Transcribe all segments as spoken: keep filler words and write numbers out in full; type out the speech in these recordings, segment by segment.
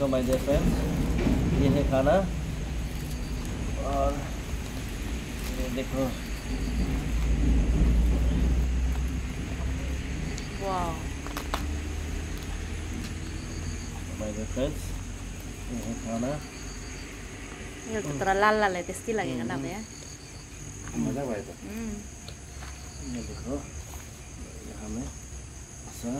So my dear friends, ये है खाना और ये देखो वाह माय डियर फ्रेंड्स, ये है खाना। ये तो तरह लाल लाल है, टेस्टी लगेगा ना भैया। मजा आया तो ये देखो यहाँ में ऐसा।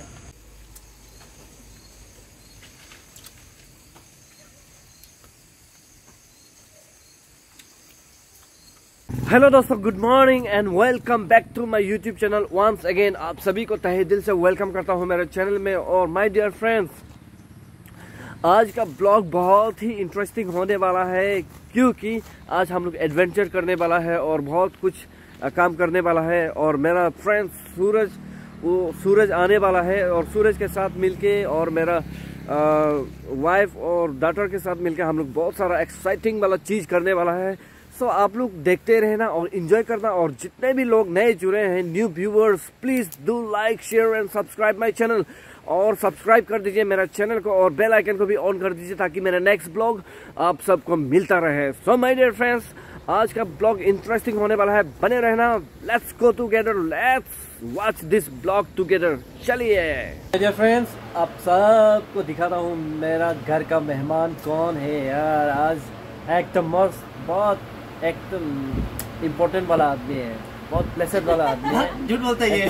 हेलो दोस्तों, good morning and welcome back to my YouTube channel. Once again आप सभी को तहे दिल से वेलकम करता हूं मेरे चैनल में। और माय डियर फ्रेंड्स, आज का ब्लॉग बहुत ही इंटरेस्टिंग होने वाला है, क्योंकि आज हम लोग एडवेंचर करने वाला है और बहुत कुछ काम करने वाला है। और मेरा फ्रेंड सूरज, वो सूरज आने वाला है और सूरज के साथ मिलके और मेरा वाइफ और डॉटर के साथ मिलके हम लोग बहुत सारा एक्साइटिंग वाला चीज़ करने वाला है। सो so, आप लोग देखते रहना और एंजॉय करना। और जितने भी लोग नए जुड़े हैं, new viewers, please do like share and subscribe my channel. और सब्सक्राइब कर दीजिए मेरा चैनल को और बेल आइकन को भी ऑन कर दीजिए, ताकि मेरा नेक्स्ट ब्लॉग आप सबको मिलता रहे। सो माय डियर फ्रेंड्स, आज का ब्लॉग इंटरेस्टिंग होने वाला है, बने रहना। Let's go together, let's watch this blog together. चलिए माय डियर फ्रेंड्स, आप सबको दिखाता हूँ मेरा घर का मेहमान कौन है यार। आज एकदम मस्त, बहुत एकदम इम्पोर्टेंट वाला आदमी है, बहुत प्लेसेंट वाला आदमी है। झूठ बोलते हैं ये।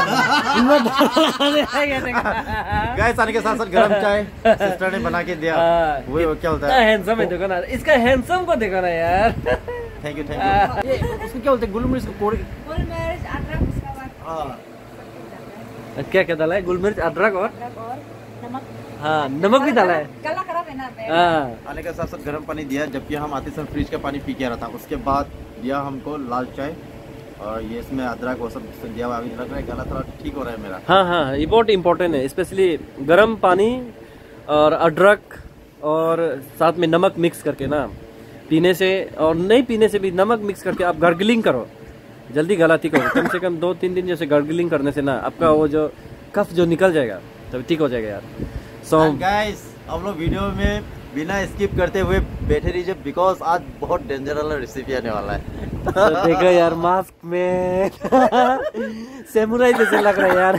गाइस, आने के साथ साथ गरम चाय सिस्टर ने बना के दिया। वो क्या होता है, हैंडसम है, देखो ना इसका हैंडसम को, देखो ना यार। Thank you thank you. ये उसको क्या बोलते हैं, गुल मिर्च को कोड़ के। गुल मिर्च अदरक, उसका बाद हां, क्या क्या डाला है? गुल मिर्च, अदरक और नमक। हाँ, नमक भी डाला है। काला खराब है ना। हाँ, आने के साथ साथ गर्म पानी दिया, जबकि हम आते समय फ्रिज का पानी पी के आ रहा था। उसके बाद दिया हमको लाल चाय और ये इसमें अदरक वो सब दिया हुआ। अभी लग रहा है गला थोड़ा ठीक हो रहा है मेरा। हाँ हाँ, ये बहुत इम्पोर्टेंट है, स्पेशली गर्म पानी और अदरक और साथ में नमक मिक्स करके ना पीने से, और नहीं पीने से भी नमक मिक्स करके आप गार्गलिंग करो, जल्दी गला ठीक हो। कम से कम दो तीन दिन जैसे गार्गलिंग करने से ना आपका वो जो कफ जो निकल जाएगा, तब ठीक हो जाएगा यार। सो गाइस, हम लोग वीडियो में बिना स्किप करते हुए बैठे रहिए, बिकॉज आज बहुत डेंजर वाला रेसिपी आने वाला है। तो देखो यार, मास्क में सैमुराई जैसे लग रहा है यार।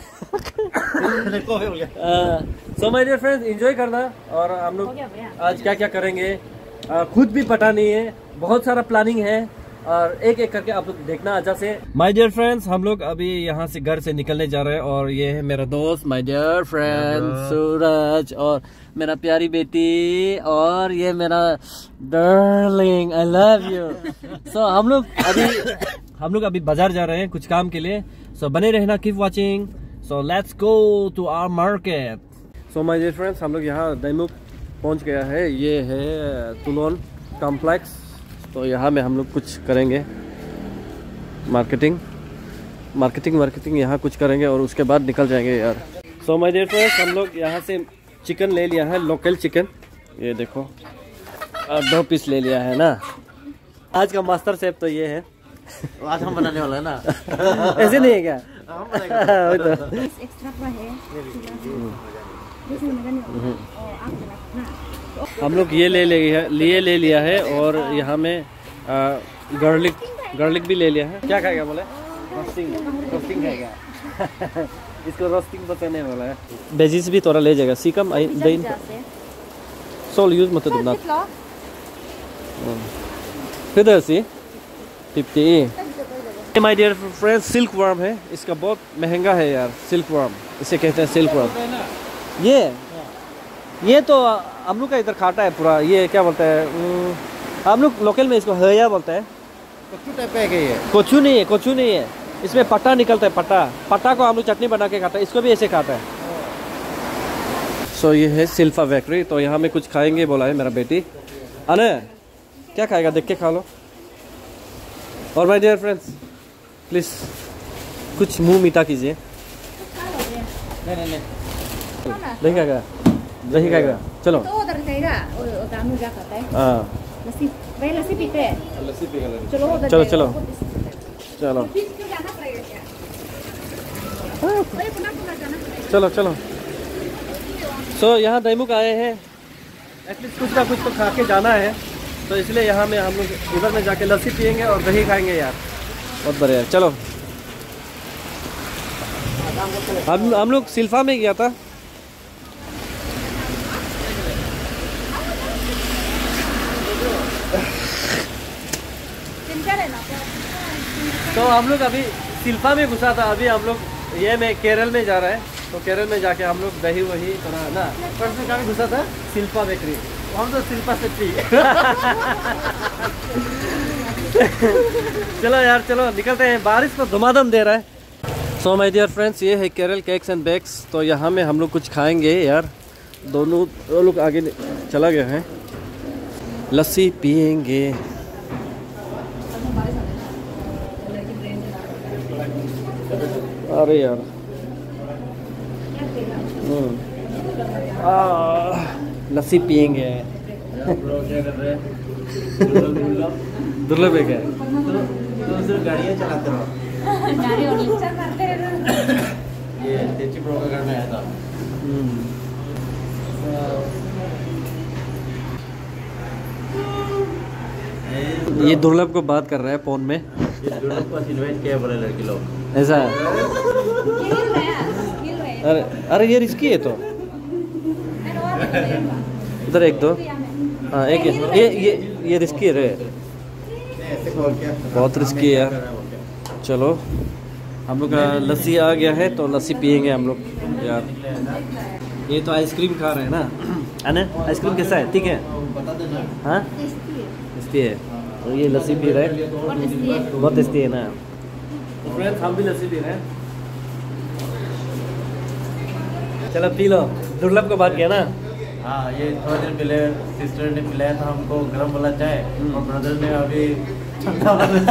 So my dear friends, enjoy करना। और हम लोग आज क्या क्या करेंगे आ, खुद भी पता नहीं है, बहुत सारा प्लानिंग है और एक एक करके आप लोग देखना अच्छा से। माय डियर फ्रेंड्स, हम लोग अभी यहाँ से घर से निकलने जा रहे हैं और ये है मेरा दोस्त, माय डियर फ्रेंड सूरज, और मेरा प्यारी बेटी, और ये मेरा darling, I love you. So हम लोग अभी हम लोग अभी बाजार जा रहे हैं कुछ काम के लिए। सो so, बने रहना, keep watching. So let's go to our market. So my dear friends, हम लोग यहाँ दैमुख पहुँच गया है। ये है तुलोन कॉम्प्लेक्स। तो यहाँ में हम लोग कुछ करेंगे, मार्केटिंग मार्केटिंग मार्केटिंग यहाँ कुछ करेंगे और उसके बाद निकल जाएंगे यार। सो माय डियर फ्रेंड्स, हम लोग यहाँ से चिकन ले लिया है, लोकल चिकन। ये देखो, दो पीस ले लिया है ना। आज का मास्टर शेफ तो ये है। आज हम बनाने वाला है ना। ऐसे नहीं है क्या? हम बनाएंगे। हम लोग ये ले लिया लिए ले लिया है और यहाँ में गार्लिक गार्लिक भी ले लिया है। क्या खाएगा बोले? रोस्टिंग रोस्टिंग खाएगा। इसको रोस्टिंग पसंद है वाला है। वेजिस भी थोड़ा ले जाएगा। सीकम आई दही सोल यूज मत दो ना। फिर सी fifty. My dear friends, silkworm है, इसका बहुत महंगा है यार। सिल्क वर्म इसे कहते हैं, सिल्क वर्म। ये ये तो हम लोग का इधर खाता है पूरा। ये क्या बोलते हैं हम लोग लोकल में, इसको हया बोलते हैं। कोचू टाइप का है ये। कोचू नहीं है, कोचू नहीं है, इसमें पट्टा निकलता है। पट्टा पट्टा को हम लोग चटनी बना के खाता है, इसको भी ऐसे खाता है। सो so, ये है सिल्फा बेकरी। तो यहाँ में कुछ खाएंगे बोला है मेरा बेटी। अने क्या खाएगा, देख के खा लो। और माय डियर फ्रेंड्स, प्लीज कुछ मुंह मीठा कीजिए। नहीं नहीं नहीं, दही खाएगा, दही खाएगा। चलो तो उधर खाएगा, और कानू जा खाता है। हाँ, लस्सी, भाई लस्सी पीते हैं। लस्सी पी गए। चलो उधर चलो चलो चलो चलो चलो। सो so, यहाँ दैमुख आए हैं एटलीस्ट कुछ ना कुछ तो खा के जाना है, तो इसलिए यहाँ में हम लोग इधर में जाके लस्सी पियेंगे और दही खाएंगे यार, बहुत बढ़िया। चलो हम हम लोग सिल्फा में गया था, तो हम लोग अभी सिल्फा में घुसा था, अभी हम लोग ये में केरल में जा रहा है, तो केरल में जाके हम लोग दही वही थोड़ा ना, फर्स्ट में कहाँ घुसा था, सिल्फा बेकरी, हम तो सिल्फा से पी चलो यार चलो निकलते हैं, बारिश तो धुमाधम दे रहा है। सो माय डियर फ्रेंड्स, ये है केरल केक्स एंड बेक्स, तो यहाँ में हम लोग कुछ खाएंगे यार, दोनों दो लोग आगे चला गए हैं, लस्सी पियेंगे। अरे यार लस्सी पियेंगे। दुर्लभ है क्या? गाड़ियाँ चलाते रहो। ये तेची प्रो का घर में आया था। ये दुर्लभ को बात कर रहा है फोन में। ये दुर्लभ को इनवाइट किया बड़े लड़के लोग। ऐसा है? अरे अरे ये रिस्की है तो इधर एक दो, हाँ एक ये ये ये रिस्की है रे, बहुत रिस्की है यार। चलो हम लोग का लस्सी आ गया है, तो लस्सी पियेंगे हम लोग यार। ये तो आइसक्रीम खा रहे हैं ना, है ना? आइसक्रीम कैसा है? ठीक है, हाँ टेस्टी है। और ये लस्सी पी रहे हैं, बहुत टेस्टी है ना। तो फ्रेंड्स हम भी लस्सी पी रहे हैं, चलो पी लो। दुर्लभ को बात किया ना। हाँ, ये थोड़ा देर पहले सिस्टर ने पिलाया था हमको गरम वाला चाय, और ब्रदर ने अभी ठंडा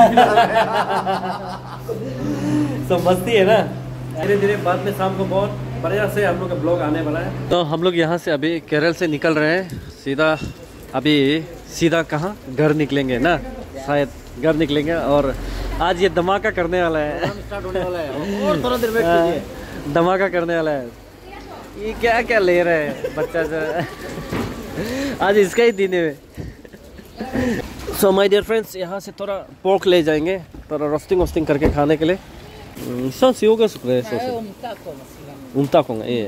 वाला सब मस्ती है ना। धीरे धीरे बाद में शाम को बहुत बढ़िया से हम लोग का ब्लॉग आने वाला है। तो हम लोग यहाँ से अभी केरल से निकल रहे हैं, सीधा अभी सीधा कहाँ घर निकलेंगे ना, शायद घर निकलेंगे। और आज ये धमाका करने वाला है, स्टार्ट होने वाला है और थोड़ा देर वेट कीजिए, धमाका करने वाला है। ये क्या क्या ले रहे हैं बच्चा जो आज इसका ही दिन है। सो माय डियर फ्रेंड्स, यहाँ से थोड़ा पोर्क ले जाएंगे, थोड़ा रोस्टिंग वोस्टिंग करके खाने के लिए। सो सीओगा सुखरे उमता को ये,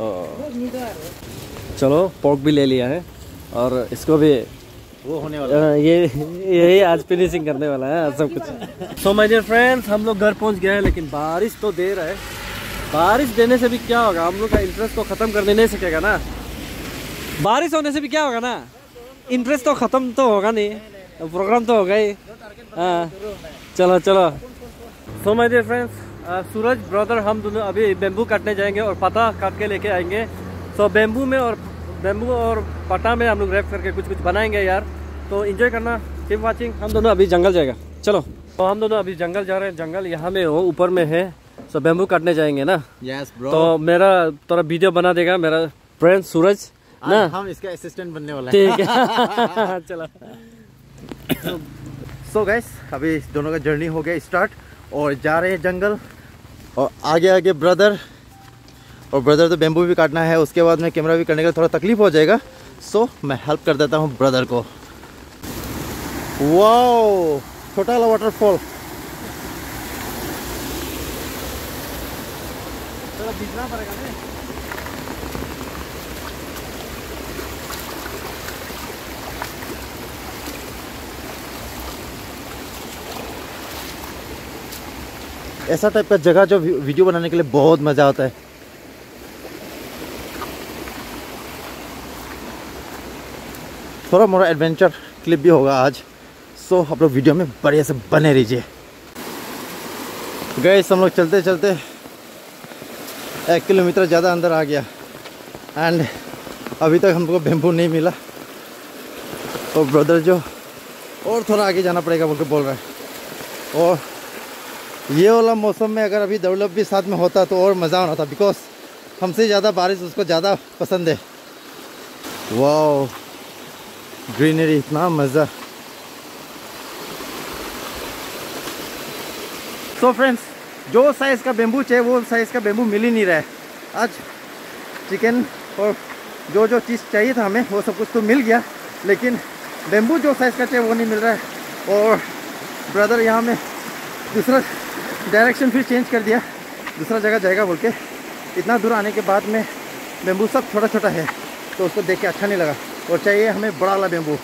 चलो पोर्क भी ले लिया है, और इसको भी वो होने वाला है। ये यही आज फिनिशिंग करने वाला है सब कुछ। सो माय डियर फ्रेंड्स, हम लोग घर पहुँच गए हैं, लेकिन बारिश तो दे रहा है। बारिश देने से भी क्या होगा, हम लोग का इंटरेस्ट तो ख़त्म करने नहीं सकेगा ना। बारिश होने से भी क्या होगा ना, इंटरेस्ट तो ख़त्म तो होगा नहीं, प्रोग्राम तो होगा ही। हाँ चलो चलो। So my dear friends, Suraj brother हम दोनों अभी बेम्बू काटने जाएंगे और पता काट के लेके आएंगे। सो so, बेम्बू में और बेम्बू और पटा में हम लोग रैप करके कुछ कुछ बनाएंगे यार, तो एंजॉय करना, कीप वाचिंग। हम दोनों अभी जंगल जाएगा, चलो। तो हम दोनों अभी जंगल जा रहे हैं, जंगल यहाँ में वो ऊपर में है। सो so, बेम्बू काटने जाएंगे ना। Yes bro. तो मेरा थोड़ा वीडियो बना देगा मेरा फ्रेंड सूरज ना, हम इसका असिस्टेंट बनने वाला है। ठीक है चलो। सो गाइस, अभी दोनों का जर्नी हो गया स्टार्ट, और जा रहे हैं जंगल, और आगे आगे ब्रदर, और ब्रदर तो बेम्बू भी काटना है, उसके बाद में कैमरा भी करने का थोड़ा तकलीफ हो जाएगा, सो मैं हेल्प कर देता हूँ ब्रदर को। वाओ, छोटा वाला वाटरफॉल, थोड़ा दिखना पड़ेगा ना। ऐसा टाइप का जगह जो वीडियो बनाने के लिए बहुत मज़ा आता है। थोड़ा मोड़ा एडवेंचर क्लिप भी होगा आज, सो आप लोग वीडियो में बढ़िया से बने रहिए। गए हम लोग चलते चलते एक किलोमीटर ज़्यादा अंदर आ गया, एंड अभी तक हमको बेम्बू नहीं मिला, तो ब्रदर जो और थोड़ा आगे जाना पड़ेगा बोल के बोल रहा है। और ये वाला मौसम में अगर अभी दुर्लभ भी साथ में होता तो और मज़ा आना था, बिकॉज हमसे ज़्यादा बारिश उसको ज़्यादा पसंद है। वाओ, ग्रीनरी, इतना मज़ा। तो फ्रेंड्स, जो साइज़ का बेम्बू चाहिए वो साइज़ का बेम्बू मिल ही नहीं रहा है। आज चिकन और जो जो चीज़ चाहिए था हमें वो सब कुछ तो मिल गया, लेकिन बेम्बू जो साइज़ का चाहिए वो नहीं मिल रहा है। और ब्रदर यहाँ में दूसरा डायरेक्शन फिर चेंज कर दिया, दूसरा जगह जाएगा बोल के। इतना दूर आने के बाद में बेम्बू सब छोटा छोटा है तो उसको देख के अच्छा नहीं लगा, और चाहिए हमें बड़ा वाला बेम्बू।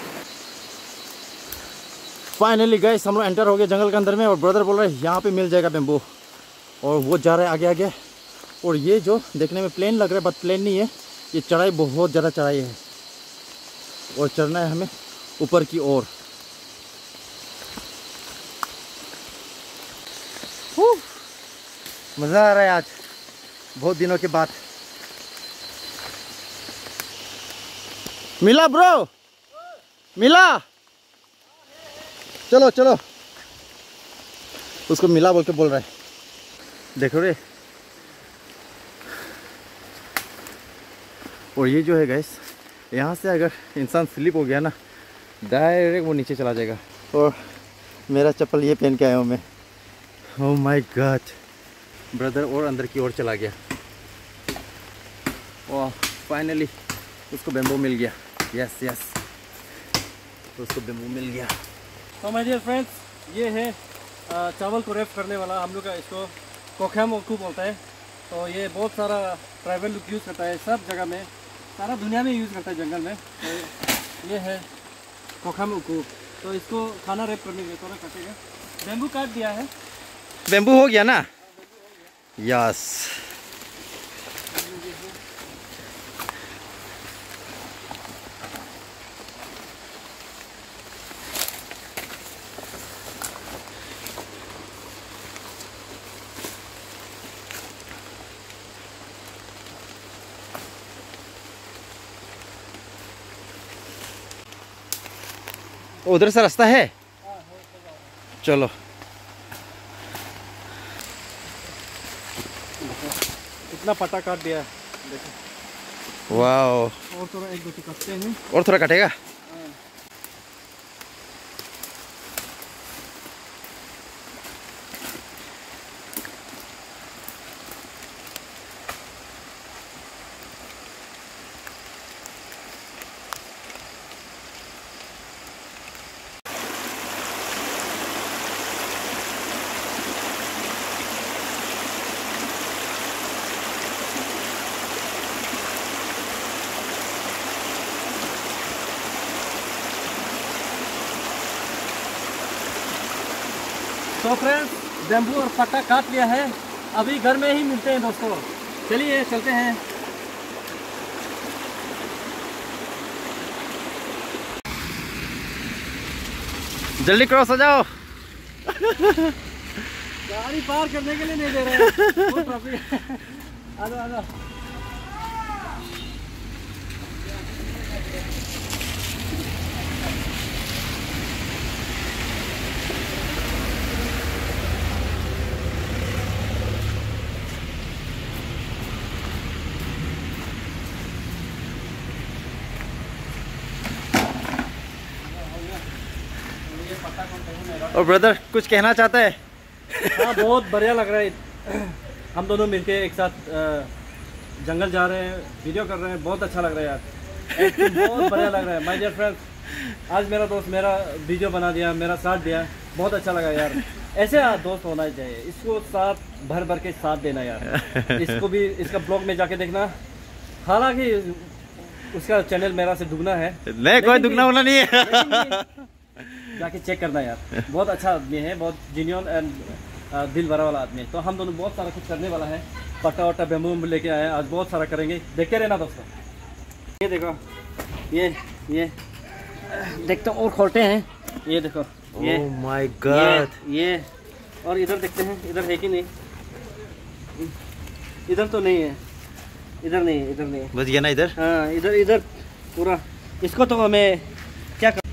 फाइनली गाइस हम लोग एंटर हो गए जंगल के अंदर में, और ब्रदर बोल रहे हैं यहाँ पे मिल जाएगा बेम्बू, और वो जा रहा है आगे आगे। और ये जो देखने में प्लेन लग रहा है बट प्लेन नहीं है, ये चढ़ाई बहुत ज़्यादा चढ़ाई है, और चढ़ना है हमें ऊपर की ओर। मज़ा आ रहा है आज बहुत दिनों के बाद। मिला ब्रो, मिला, चलो चलो। उसको मिला बोल के बोल रहा है, देखो रे। और ये जो है गैस, यहाँ से अगर इंसान स्लिप हो गया ना, डायरेक्ट वो नीचे चला जाएगा। और मेरा चप्पल ये पहन के आया हूँ मैं। ओह माय गॉड, ब्रदर और अंदर की ओर चला गया। ओह फाइनली उसको बेम्बू मिल गया। यस यस, उसको बेम्बू मिल गया। तो माय डियर फ्रेंड्स, ये है आ, चावल को रैप करने वाला, हम लोग का इसको कोख्याम उकू बोलता है। तो ये बहुत सारा ट्राइबल लोग यूज़ करता है, सब जगह में, सारा दुनिया में यूज़ करता है जंगल में। तो ये है कोख्याम उकू। तो इसको खाना रैप करने के लिए थोड़ा कटेगा, बेम्बू काट दिया है। बेम्बू हो गया ना? यस। उधर से रास्ता है, चलो। इतना पट्टा काट दिया है, देखो। वाओ, और थोड़ा एक दो काटते हैं, और थोड़ा कटेगा। तो फ्रेंड्स, बेम्बू और पट्टा काट लिया है, अभी घर में ही मिलते हैं दोस्तों। चलिए चलते हैं। जल्दी क्रॉस हो जाओ। गाड़ी पार करने के लिए नहीं दे रहे हैं, वो ट्रैफिक है। आ जाओ आ जाओ। और ब्रदर कुछ कहना चाहता है? हाँ, बहुत बढ़िया लग रहा है। हम दोनों मिलके एक साथ अ, जंगल जा रहे हैं, वीडियो कर रहे हैं, बहुत अच्छा लग रहा है यार। एक बहुत बढ़िया लग रहा है माय डियर फ्रेंड्स। आज मेरा दोस्त मेरा वीडियो बना दिया, मेरा साथ दिया, बहुत अच्छा लगा यार। ऐसे दोस्त होना चाहिए, इसको साथ भर भर के साथ देना यार। इसको भी इसका ब्लॉग में जाके देखना, हालांकि उसका चैनल मेरा से दुगना है। नहीं, कोई दुगना होना नहीं है। जाके चेक करना यार, बहुत अच्छा आदमी है, बहुत जेन्युइन एंड दिल भरा वाला आदमी है। तो हम दोनों बहुत सारा कुछ करने वाला है, पट्टा वट्टा बेम्बू वेम्बू लेके आए हैं, आज बहुत सारा करेंगे, देखते रहना दोस्तों। ये देखो, ये ये देखते और खोलते हैं, ये देखो, ये ओह माय गॉड, ये, ये और इधर देखते हैं, इधर है कि नहीं? इधर तो नहीं है, इधर नहीं है, इधर नहीं है। बच गया ना इधर? हाँ, इधर इधर पूरा। इसको तो हमें क्या कर...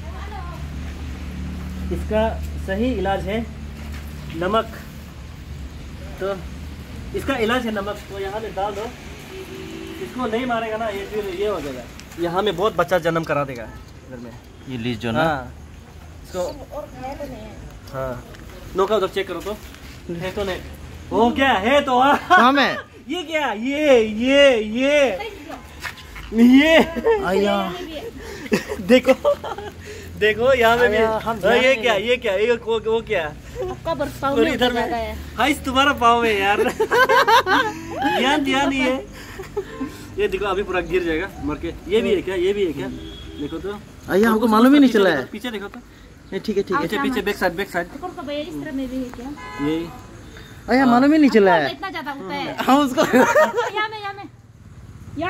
इसका सही इलाज है नमक। तो इसका इलाज है नमक, तो यहाँ में डाल दो। इसको नहीं मारेगा ना ये, फिर ये हो जाएगा, यहाँ में बहुत बच्चा जन्म करा देगा इधर में। ये लीज जो ना, हाँ, इसको हाँ, नोका उधर चेक करो तो है तो नहीं, हो क्या है तो। कहाँ में? ये क्या, ये ये ये ये आया देखो देखो यहाँ में भी आया, हम हाँ, ये ध्यान क्या ये क्या ये वो, वो क्या आपका बरपाव और में इधर उतर में जाता है। हाँ इस तुम्हारा पाँव में यार ध्यान ध्यान नहीं है। ये देखो अभी पूरा गिर जाएगा मर के। ये भी है क्या ये भी है क्या देखो तो आया हमको मालूम ही नहीं पीछे चला देखो, है। पीछे देखो तो नहीं ठीक है ठीक है। पीछे पीछे बैक साइड बैक साइड देखो कब इस तरह में भी है क्या? ये आया मालूम ही नहीं चला आपका है। इतना ज्यादा होता है। हम उसको यहाँ में यहाँ में या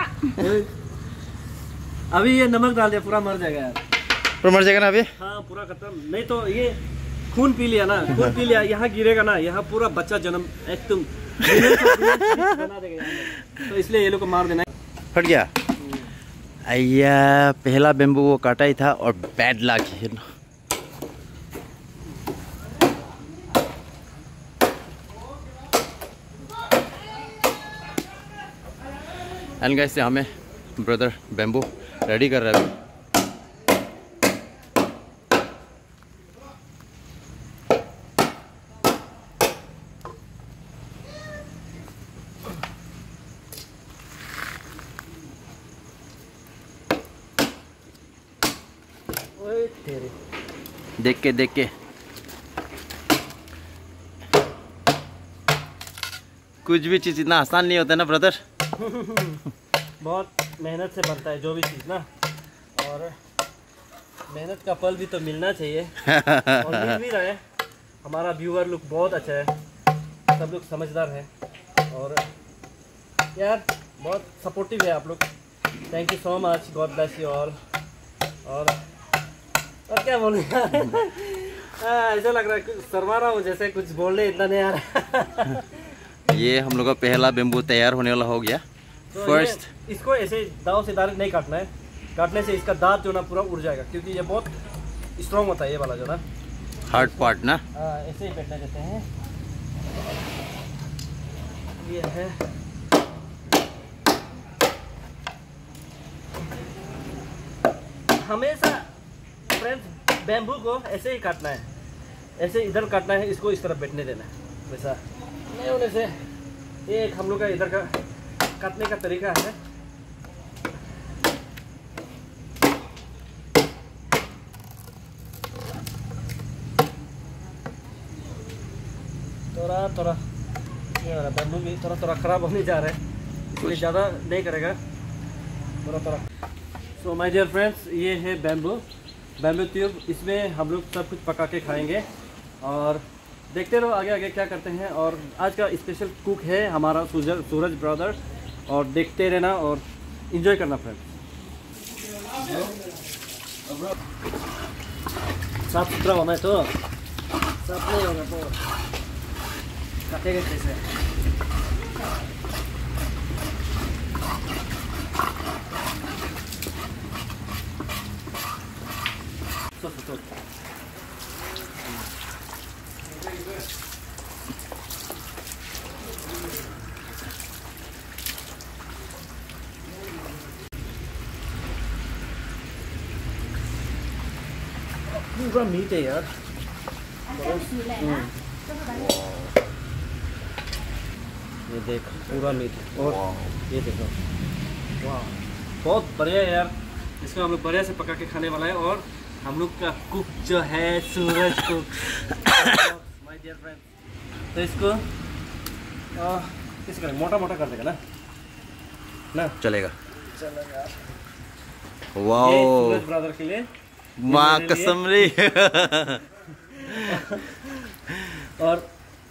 अभी ये नमक डाल दिया पूरा मर जाएगा यार। पर मर जाएगा ना अभी। हाँ पूरा खत्म। नहीं तो ये खून पी लिया ना खून पी लिया यहाँ गिरेगा ना यहाँ पूरा बच्चा जन्म एकदम बना देगा यहाँ में। तो इसलिए ये लोग को मार देना है। फट गया। आया पहला बेम्बू वो काटा ही था और बैड लक है ना। एंड गाइस हमें ब्रदर बेम्बू रेडी कर रहा है अभी। देख के देख के कुछ भी चीज़ इतना आसान नहीं होता है ना ब्रदर। बहुत मेहनत से बनता है जो भी चीज़ ना और मेहनत का फल भी तो मिलना चाहिए और मिल भी रहा है। हमारा व्यूअर लुक बहुत अच्छा है सब लोग समझदार हैं और यार बहुत सपोर्टिव है आप लोग। Thank you so much God bless you all. और और क्या बोलूँ ऐसा लग रहा है शर्मा रहा हूँ जैसे कुछ बोलने इतना नहीं आ रहा। ये हम लोग का पहला बेम्बू तैयार होने वाला हो गया। तो फर्स्ट इसको ऐसे दाव से डायरेक्ट नहीं काटना है। काटने से इसका दांत जो ना पूरा उड़ जाएगा क्योंकि ये बहुत स्ट्रॉन्ग होता है ये वाला जो ना हार्ड पार्ट ना। हाँ ऐसे ही बैठने देते हैं। ये है हमेशा फ्रेंड्स बैम्बू को ऐसे ही काटना है। ऐसे इधर काटना है इसको इस तरफ बैठने देना है वैसा नहीं होने से। ये एक हम लोग का इधर का काटने का तरीका है। थोड़ा थोड़ा ये हो रहा बैम्बू भी थोड़ा थोड़ा ख़राब होने जा रहा है इसलिए ज़्यादा नहीं करेगा थोड़ा थोड़ा। सो माय डियर फ्रेंड्स ये है बैम्बू बैम्बू ट्यूब। इसमें हम लोग सब कुछ पका के खाएंगे और देखते रहो आगे आगे क्या करते हैं। और आज का स्पेशल कुक है हमारा सूरज सूरज ब्रदर और देखते रहना और इन्जॉय करना फ्रेंड्स। साफ सुथरा होना है तो साफ नहीं होगा तो काटेगा कैसे। So, so, so. पूरा मीट है यार। ये देख पूरा मीट और ये देखो वाह बहुत बढ़िया है यार। इसको हम लोग बढ़िया से पका के खाने वाला है और हम लोग का कुक जो है Suraj cook my dear friend. तो इसको किस करें मोटा मोटा कर देगा ना ना चलेगा चलेगा। वाओ ये सूरज ब्रदर के लिए माँ कसम रे। और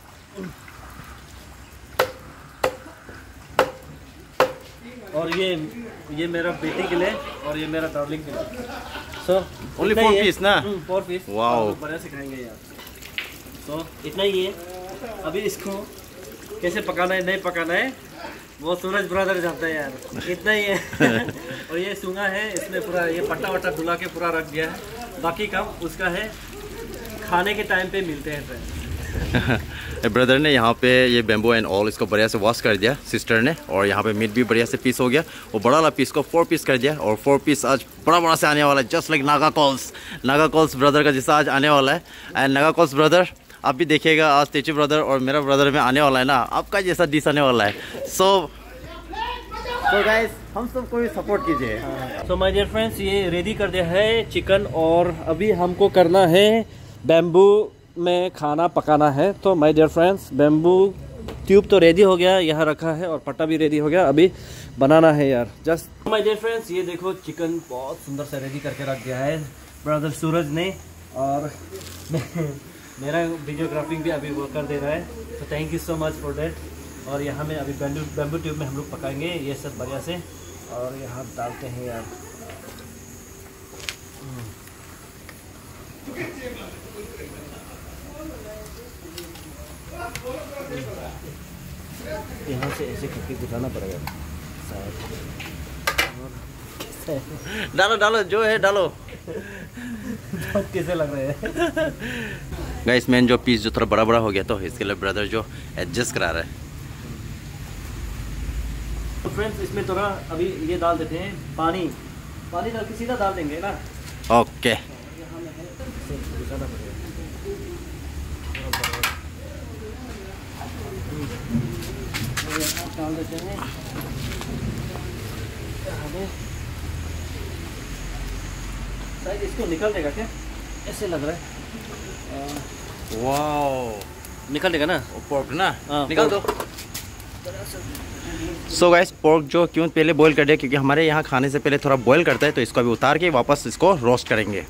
और ये ये मेरा बेटी के लिए और ये मेरा डार्लिंग के लिए। सो ओनली फोर पीस ना। फोर पीस वाओ बढ़िया से खाएंगे यार। सो इतना ही है। अभी इसको कैसे पकाना है नहीं पकाना है वो सूरज ब्रदर जानता है यार। इतना ही है। और ये सूंगा है इसमें पूरा ये पट्टा वट्टा धुला के पूरा रख दिया है। बाकी काम उसका है खाने के टाइम पे मिलते हैं फ्रेंड्स। ब्रदर ने यहाँ पे ये बेम्बू एंड ऑल इसको बढ़िया से वॉश कर दिया सिस्टर ने। और यहाँ पे मीट भी बढ़िया से पीस हो गया। वो बड़ा वाला पीस को फोर पीस कर दिया और फोर पीस आज बड़ा बड़ा से आने वाला है just like Naga calls. Naga calls brother का जैसा आज आने वाला है। एंड नागा कॉल्स ब्रदर आप भी देखिएगा आज तेजू ब्रदर और मेरा ब्रदर में आने वाला है ना आपका जैसा डिश आने वाला है। सो तो गाइस हम सबको भी सपोर्ट कीजिए। सो माय डियर फ्रेंड्स, ये रेडी कर दिया है चिकन और अभी हमको करना है बैम्बू में खाना पकाना है। तो my dear friends, bamboo tube तो रेडी हो गया, यहाँ रखा है और पट्टा भी रेडी हो गया, अभी बनाना है यार जस्ट। माय डियर फ्रेंड्स, ये देखो चिकन बहुत सुंदर से रेडी करके रख दिया है ब्रदर सूरज ने, और मेरा वीडियोग्राफिंग भी अभी वो कर दे रहा है। तो thank you so much for that. और यहाँ में अभी बैम्बू बैम्बू ट्यूब में हम लोग पकाएंगे ये सब बढ़िया से, और यहाँ डालते हैं यार। यहाँ से ऐसे करके गुजारना पड़ेगा शायद। डालो डालो जो है डालो। बहुत कैसे लग रहे हैं गाइस मैन जो पीस जो थोड़ा बड़ा बड़ा हो गया तो इसके लिए ब्रदर जो एडजस्ट करा रहा है। तो फ्रेंड्स, इसमें थोड़ा अभी ये डाल देते हैं पानी पानी डाल के सीधा डाल देंगे ना। ओके यहाँ में है ऐसे गुजारना पड़ेगा। डाल देते हैं हमें, शायद इसको निकल देगा क्या, ऐसे लग रहा है। वाओ निकल देगा ना पोर्क ना, हाँ, निकाल दो। सो गाइस पोर्क जो क्यों पहले बॉईल कर दिया, क्योंकि हमारे यहाँ खाने से पहले थोड़ा बॉईल करता है, तो इसको अभी उतार के वापस इसको रोस्ट करेंगे।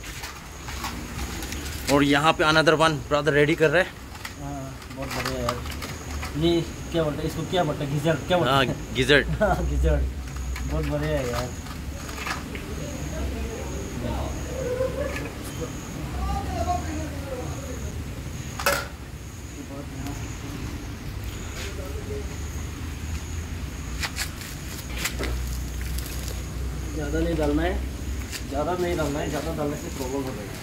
और यहाँ पे अनदर वन ब्रदर रेडी कर रहे हैं। हाँ, बहुत बढ़िया यार। ये क्या बोलते हैं इसको, क्या बोलते हैं, गिजर्ड क्या बोलते हाँ हैं? गिजर्ड। हाँ गिजर्ड, बहुत बढ़िया है यार। ज़्यादा नहीं डालना है, ज़्यादा नहीं डालना है, ज़्यादा डालने से प्रॉब्लम हो जाएगा।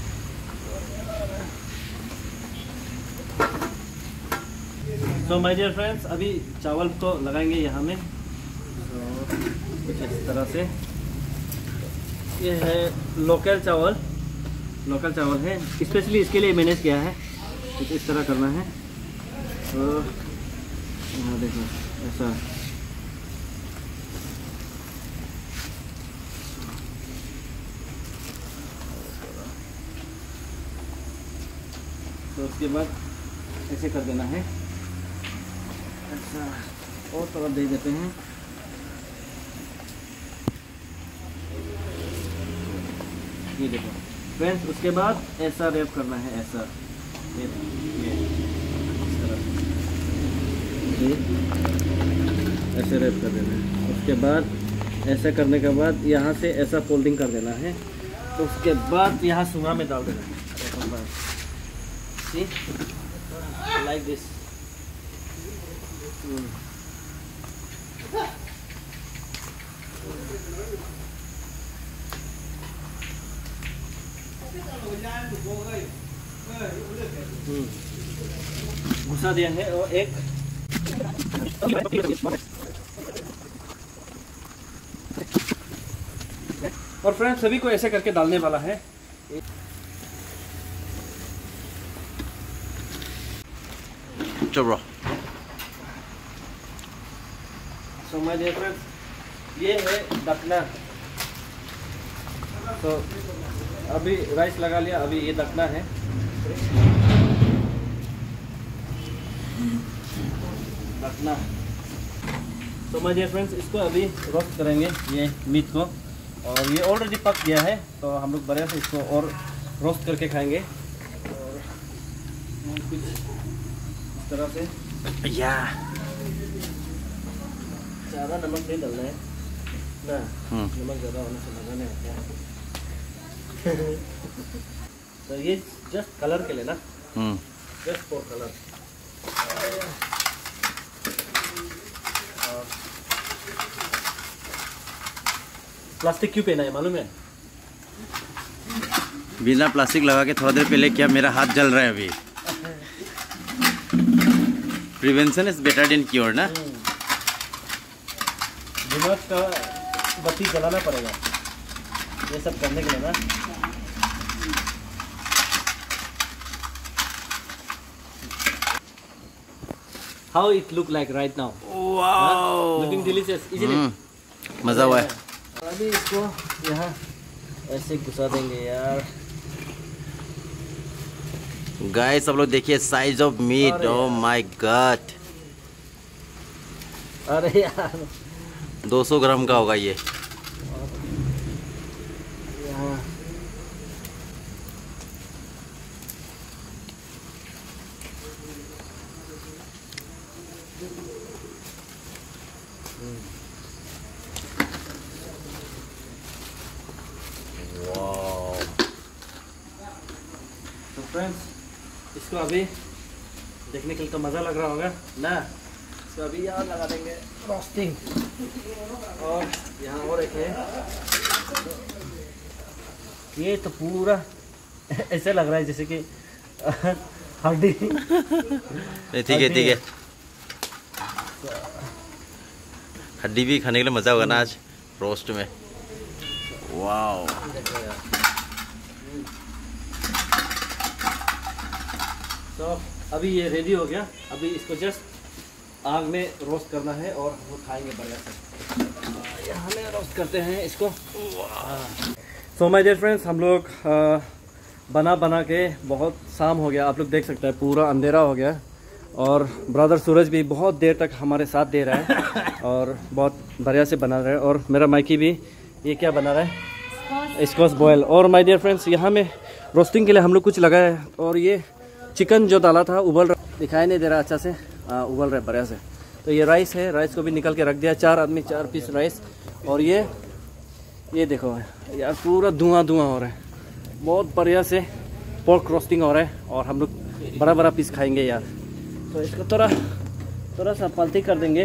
तो माय डियर फ्रेंड्स, अभी चावल को लगाएंगे यहाँ में, तो कुछ इस तरह से। ये है लोकल चावल, लोकल चावल है, स्पेशली इसके लिए मैंने किया है। कुछ इस तरह करना है, तो यहाँ देखो ऐसा। तो उसके बाद ऐसे कर देना है, ऐसा और तरफ दे देते हैं। ये देखो फ्रेंड्स, उसके बाद ऐसा रैप करना है, ऐसा ये ये इस तरह ये ऐसे रैप कर देना है। उसके बाद ऐसा करने के बाद यहाँ से ऐसा फोल्डिंग कर देना है। तो उसके बाद यहाँ सुंगा में डाल देना है, see like this। hmm. hmm. घुसा दिया है। और एक और फ्रेंड्स सभी को ऐसे करके डालने वाला है। चलो सो माय डियर फ्रेंड्स, ये है दखना। तो अभी राइस लगा लिया, अभी ये दखना है। दखना। तो माय डियर फ्रेंड्स, इसको अभी रोस्ट करेंगे ये मीट को, और ये ऑलरेडी पक गया है, तो हम लोग बढ़िया से इसको और रोस्ट करके खाएंगे। और कुछ इस तरह से या ज़्यादा नमक नहीं डालना है ना, हम्म। नमक ज़्यादा होने से मज़ा नहीं आता है। तो ये जस्ट कलर के लिए ना, hmm just for colour. Plastic क्यों पहना है मालूम है? बिना प्लास्टिक लगा के थोड़ा देर पहले क्या मेरा हाथ जल रहा है अभी। Prevention is better than cure ना। दिमाग का बत्ती जलाना पड़ेगा ये सब करने के लिए ना। How it look like right now? Oh wow looking delicious easily. मजा हुआ है। अभी इसको यहाँ ऐसे घुसा देंगे यार। गाइस सब लोग देखिए size of meat, oh my God. अरे यार दो सौ ग्राम का होगा ये। यहाँ तो फ्रेंड्स इसको अभी देखने के लिए तो मज़ा लग रहा होगा ना। इसको अभी यहाँ लगा देंगे रोस्टिंग। और यहाँ और एक है, ये तो पूरा ऐसे लग रहा है जैसे कि हड्डी। ठीक है ठीक है, हड्डी भी खाने के लिए मजा होगा ना आज रोस्ट में। वाओ तो अभी ये रेडी हो गया। अभी इसको जस्ट आग में रोस्ट करना है और वो खाएंगे बढ़िया से। यहाँ में रोस्ट करते हैं इसको। सो माय डियर फ्रेंड्स, हम लोग आ, बना बना के बहुत शाम हो गया। आप लोग देख सकते हैं पूरा अंधेरा हो गया। और ब्रदर सूरज भी बहुत देर तक हमारे साथ दे रहा है और बहुत बढ़िया से बना रहा है। और मेरा माइकी भी ये क्या बना रहा है, स्क्वाश बॉयल। और माय डियर फ्रेंड्स, यहाँ में रोस्टिंग के लिए हम लोग कुछ लगाया है। और ये चिकन जो डाला था उबल रहा, दिखाई नहीं दे रहा अच्छा से, आ, उबल रहा है बढ़िया से। तो ये राइस है, राइस को भी निकल के रख दिया। चार आदमी चार पीस राइस। और ये ये देखो यार पूरा धुआं धुआं हो रहा है, बहुत बढ़िया से पोर्क रोस्टिंग हो रहा है। और हम लोग बड़ा बड़ा पीस खाएंगे यार। तो इसको थोड़ा थोड़ा सा पालती कर देंगे,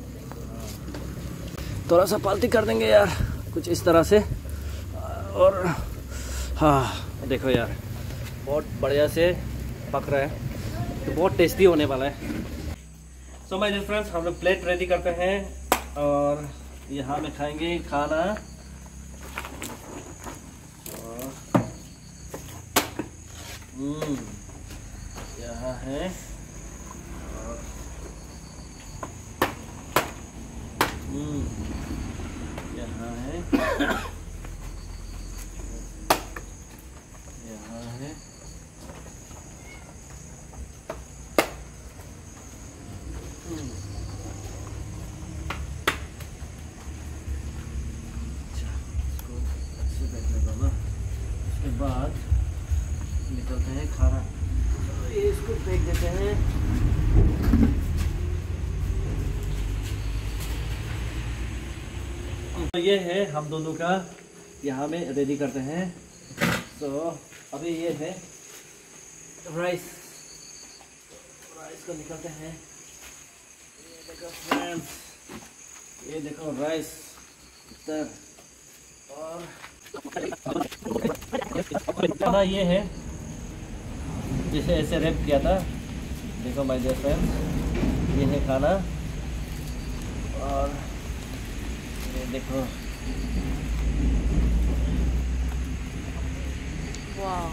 थोड़ा सा पालती कर देंगे यार कुछ इस तरह से। और हाँ देखो यार बहुत बढ़िया से पक रहा है, तो बहुत टेस्टी होने वाला है। सो माय डियर फ्रेंड्स, हम लोग प्लेट रेडी करते हैं और यहाँ में खाएंगे खाना। हम्म यहाँ है हम्म यहाँ है यहाँ है हम्म अच्छा, इसको अच्छे बैठने दो ना। उसके बाद निकलते हैं खाना। तो ये इसको फेंक देते हैं। तो ये है हम दोनों का यहाँ में रेडी करते हैं। तो अभी ये है राइस, राइस को निकालते हैं। ये देखो फ्रेंड्स, ये देखो राइस इधर। और खाना ये है जिसे ऐसे रैप किया था। देखो माय डियर फ्रेंड्स, ये है खाना। और ये देखो वाओ,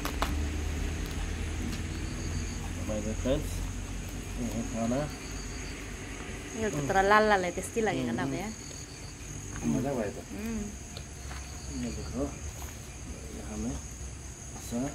माय डियर फ्रेंड्स, ये है खाना। ये तो थोड़ा लाल लाल है, टेस्टी लगेगा ना भैया। मजा आया था। हम्म ये देखो यहाँ में ऐसा।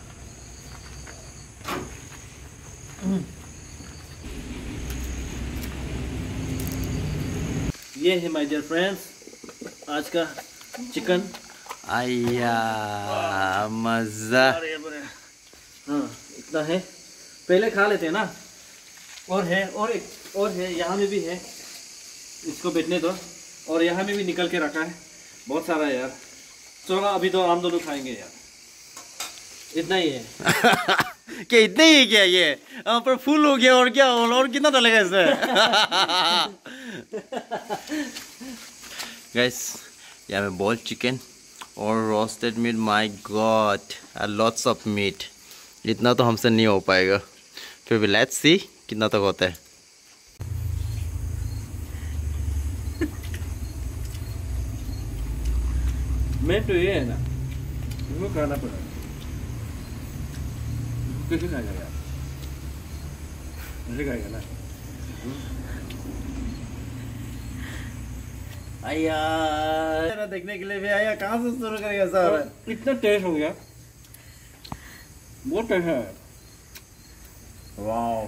ये है माय डियर फ्रेंड्स आज का चिकन। आया मजा। हाँ इतना है, पहले खा लेते हैं ना। और है और एक और है, यहाँ में भी है, इसको बैठने दो। और यहाँ में भी निकल के रखा है बहुत सारा यार। चलो अभी तो हम दोनों खाएंगे यार, इतना ही है। क्या इतना ही है क्या? ये यहाँ पर फुल हो गया और क्या, और कितना डालेगा इसमें? गाइस यहाँ में बॉइल्ड चिकन और roasted meat. My God, lots of meat. इतना तो हमसे नहीं हो पाएगा, फिर भी लेट्स सी कितना तक होता है। मैं तो ये है ना, इसको खाना पड़ेगा। कैसे खाएगा यार, ऐसे खाएगा ना। आया देखने के लिए भी आया, कहाँ से शुरू करेगा सर? इतना टेस्ट हो गया, बहुत टेस्ट है। वाह,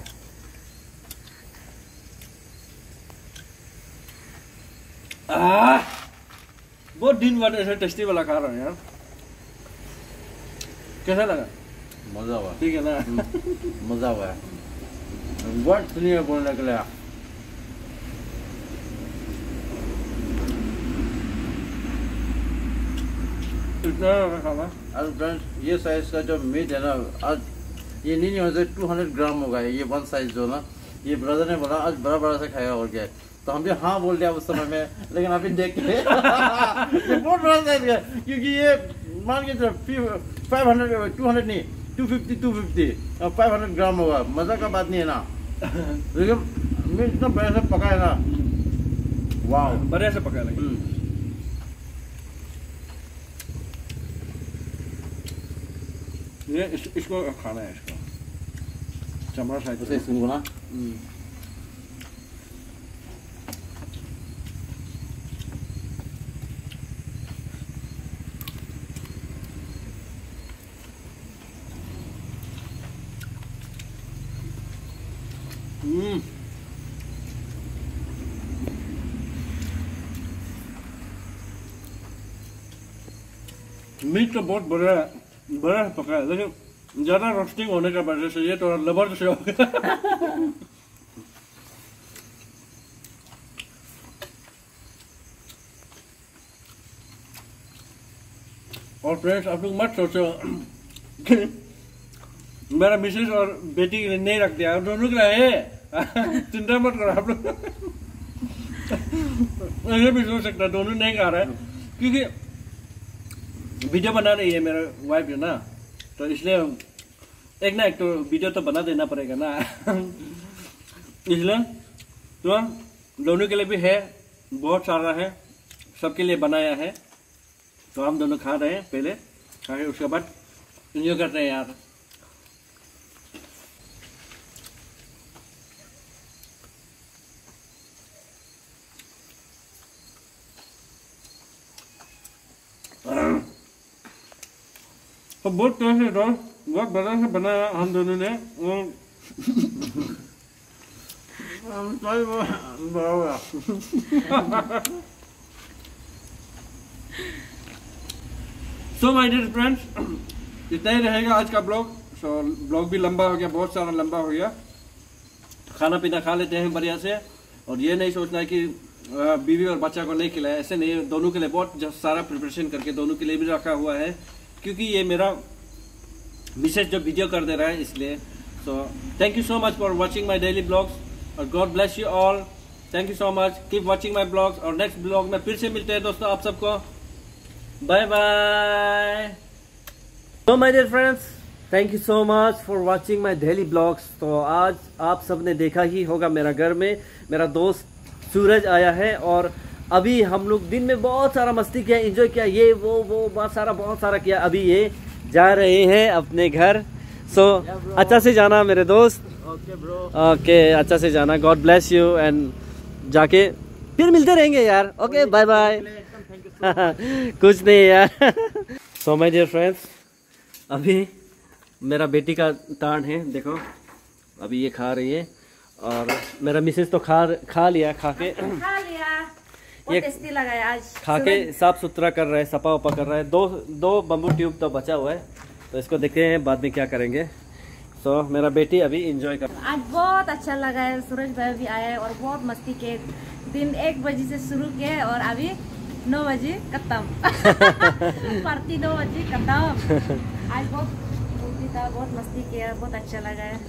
आह, बहुत दिन बाद ऐसा टेस्टी वाला खा रहा हूँ यार। कैसा लगा? मजा हुआ, ठीक है ना? मजा हुआ है, बहुत सुनिए बोलने के लिए। इतना खाना। आज फ्रेंड्स ये साइज का जो मीट है ना, आज ये नहीं हो जाए टू हंड्रेड ग्राम होगा ये वन साइज जो ना। ये ब्रदर ने बोला आज बड़ा बड़ा सा खाएगा और क्या, तो हम भी हाँ बोल दिया उस समय में, लेकिन अभी देख के ये बहुत बड़ा साइज है, क्योंकि ये मान के फाइव हंड्रेड टू हंड्रेड नहीं two fifty two fifty five hundred gram होगा। मजा का बात नहीं है ना, लेकिन मीट इतना बड़े से पका है ना, वाह बढ़िया से पका लगे। ये इस, इसको खाना है, इसको चमड़ा साइड उसे सुनो ना। हम्म मीट तो बहुत बड़ा बड़ा पका है, लेकिन ज्यादा रोस्टिंग होने का वजह से ये थोड़ा लबर से हो गया। और फ्रेंड्स आप लोग मत सोचो कि मेरा मिसेज और बेटी के लिए नहीं रख दिया, दोनों के लिए है। चिंता मत करो आप लोग। ये भी सोच सकता दोनों नहीं खा रहा है, क्योंकि वीडियो बना रही है मेरा वाइफ है ना, तो इसलिए एक ना एक तो वीडियो तो बना देना पड़ेगा ना। इसलिए तो दोनों के लिए भी है, बहुत सारा है, सबके लिए बनाया है। तो हम दोनों खा रहे हैं, पहले खा के उसके बाद एंजॉय करते हैं यार। तो बहुत टेस्ट है, तो बहुत बड़ा से बनाया हम दोनों ने। सो माय डियर फ्रेंड्स, इतना ही रहेगा आज का ब्लॉग। सो ब्लॉग भी लंबा हो गया, बहुत सारा लंबा हो गया। खाना पीना खा लेते हैं बढ़िया से, और ये नहीं सोचना है कि बीवी और बच्चा को नहीं खिलाया, ऐसे नहीं। दोनों के लिए बहुत सारा प्रिपरेशन करके दोनों के लिए भी रखा हुआ है, क्योंकि ये मेरा विशेष जो वीडियो कर दे रहा है, इसलिए। So thank you so much for watching my daily blogs, और God bless you all. Thank you so much, keep watching my blogs, और नेक्स्ट ब्लॉग में फिर से मिलते हैं दोस्तों आप सबको। Bye bye. तो my dear friends, thank you so much for watching my daily blogs. तो आज आप सबने देखा ही होगा, मेरा घर में मेरा दोस्त सूरज आया है, और अभी हम लोग दिन में बहुत सारा मस्ती किया, एंजॉय किया, ये वो वो बहुत सारा बहुत सारा किया। अभी ये जा रहे हैं अपने घर। सो so, अच्छा से जाना मेरे दोस्त। ओके ब्रो, ओके अच्छा से जाना। गॉड ब्लेस यू, एंड जाके फिर मिलते रहेंगे यार। Okay bye bye. कुछ नहीं यार। सो माय डियर फ्रेंड्स, अभी मेरा बेटी का टर्न है, देखो अभी ये खा रही है, और मेरा मिसेस तो खा खा लिया, खा के खा लिया, बहुत ये टेस्टी लगा है आज। खा के साफ सुथरा कर रहा है, सपा उपा कर रहा है। दो दो बम्बू ट्यूब तो बचा हुआ है, तो इसको देखते हैं बाद में क्या करेंगे। सो so, मेरा बेटी अभी एंजॉय कर। आज बहुत अच्छा लगा है, सूरज भाई भी आया है और बहुत मस्ती किए। दिन एक बजे से शुरू किए और अभी नौ बजे खत्म। पार्टी नौ बजे खत्म। आज बहुत मस्ती था, बहुत मस्ती किया, बहुत अच्छा लगा है।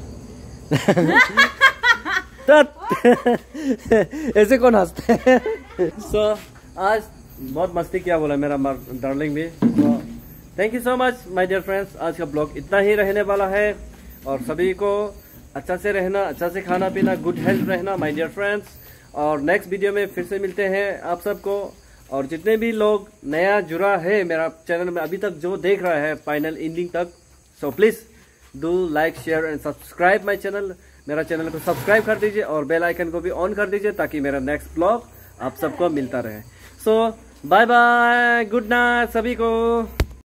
ऐसे कौन हंसते हैं? सो आज बहुत मस्ती किया बोला मेरा डार्लिंग भी। so, thank you so much my dear friends. आज का ब्लॉग इतना ही रहने वाला है, और सभी को अच्छा से रहना, अच्छा से खाना पीना, गुड हेल्थ रहना माय डियर फ्रेंड्स। और नेक्स्ट वीडियो में फिर से मिलते हैं आप सबको। और जितने भी लोग नया जुड़ा है मेरा चैनल में, अभी तक जो देख रहा है फाइनल एंडिंग तक, so please do like share and subscribe my channel. मेरा चैनल को सब्सक्राइब कर दीजिए और बेल आइकन को भी ऑन कर दीजिए, ताकि मेरा नेक्स्ट ब्लॉग आप सबको मिलता रहे। So bye bye, good night सभी को।